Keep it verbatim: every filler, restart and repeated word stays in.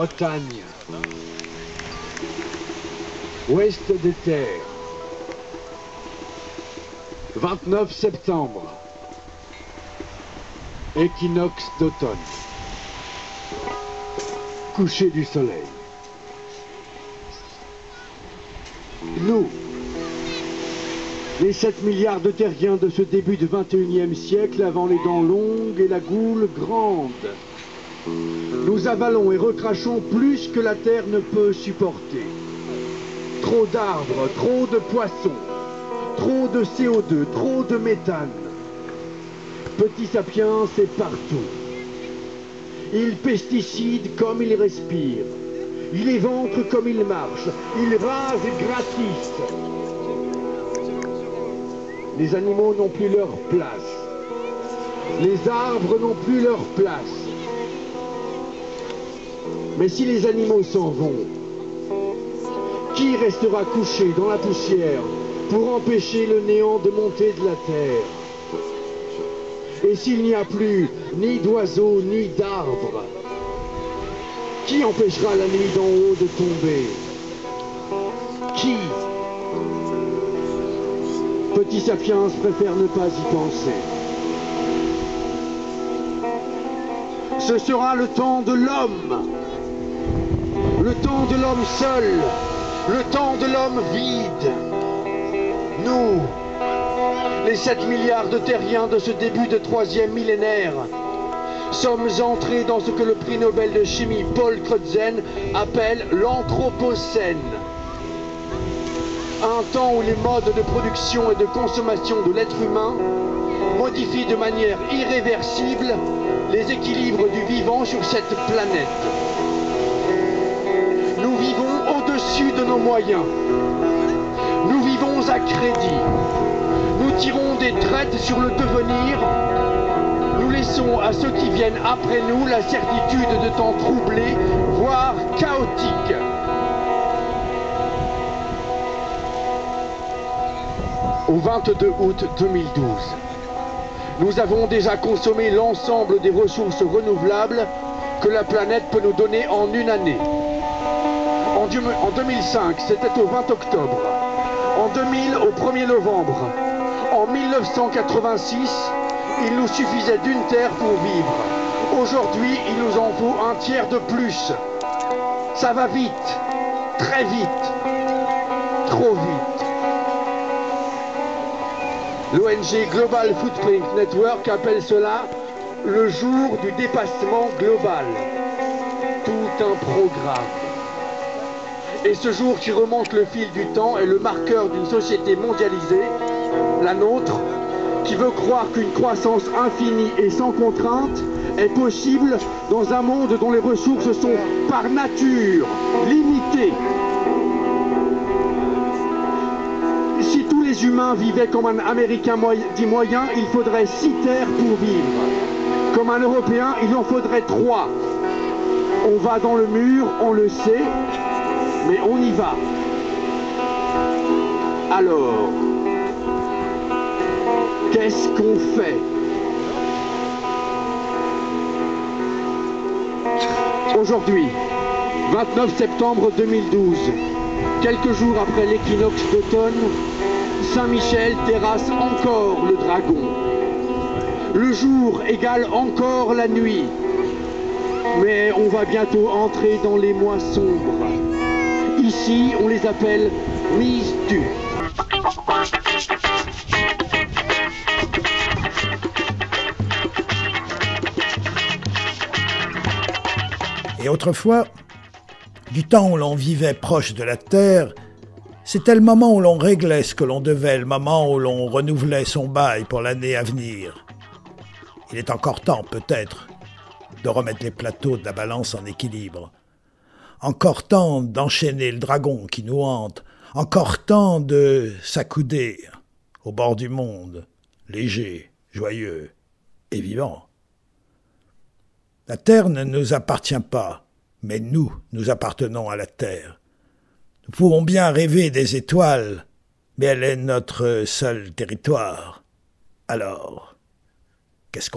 Bretagne. Ouest des terres. vingt-neuf septembre. Équinoxe d'automne. Coucher du soleil. Nous, les sept milliards de terriens de ce début du vingt et unième siècle, avant les dents longues et la goule grande, nous avalons et recrachons plus que la terre ne peut supporter. Trop d'arbres, trop de poissons, trop de C O deux, trop de méthane. Petit sapiens est partout. Il pesticide comme il respire. Il éventre comme il marche. Il rase gratis. Les animaux n'ont plus leur place. Les arbres n'ont plus leur place. Mais si les animaux s'en vont, qui restera couché dans la poussière pour empêcher le néant de monter de la terre? Et s'il n'y a plus ni d'oiseaux ni d'arbres, qui empêchera la nuit d'en haut de tomber? Qui? Petit sapiens préfère ne pas y penser. Ce sera le temps de l'homme, le temps de l'homme seul, le temps de l'homme vide. Nous, les sept milliards de terriens de ce début de troisième millénaire, sommes entrés dans ce que le prix Nobel de chimie Paul Crutzen appelle l'anthropocène. Un temps où les modes de production et de consommation de l'être humain modifient de manière irréversible les équilibres du vivant sur cette planète. Nous vivons au-dessus de nos moyens. Nous vivons à crédit. Nous tirons des traites sur le devenir. Nous laissons à ceux qui viennent après nous la certitude de temps troublés, voire chaotiques. Au vingt-deux août deux mille douze, nous avons déjà consommé l'ensemble des ressources renouvelables que la planète peut nous donner en une année. En deux mille cinq, c'était au vingt octobre. En deux mille, au premier novembre. En mille neuf cent quatre-vingt-six, il nous suffisait d'une terre pour vivre. Aujourd'hui, il nous en faut un tiers de plus. Ça va vite, très vite, trop vite. L'O N G Global Footprint Network appelle cela le jour du dépassement global. Tout un programme. Et ce jour qui remonte le fil du temps est le marqueur d'une société mondialisée, la nôtre, qui veut croire qu'une croissance infinie et sans contrainte est possible dans un monde dont les ressources sont par nature limitées. Si tous les humains vivaient comme un Américain dit moyen, il faudrait six terres pour vivre. Comme un Européen, il en faudrait trois. On va dans le mur, on le sait, mais on y va. Alors, qu'est-ce qu'on fait? Aujourd'hui, vingt-neuf septembre deux mille douze, quelques jours après l'équinoxe d'automne, Saint-Michel terrasse encore le dragon. Le jour égale encore la nuit. Mais on va bientôt entrer dans les mois sombres. Ici, on les appelle Mise-tu. Et autrefois, du temps où l'on vivait proche de la terre, c'était le moment où l'on réglait ce que l'on devait, le moment où l'on renouvelait son bail pour l'année à venir. Il est encore temps, peut-être, de remettre les plateaux de la balance en équilibre. Encore temps d'enchaîner le dragon qui nous hante. Encore temps de s'accouder au bord du monde, léger, joyeux et vivant. La terre ne nous appartient pas, mais nous, nous appartenons à la terre. Nous pouvons bien rêver des étoiles, mais elle est notre seul territoire. Alors, qu'est-ce qu'on fait ?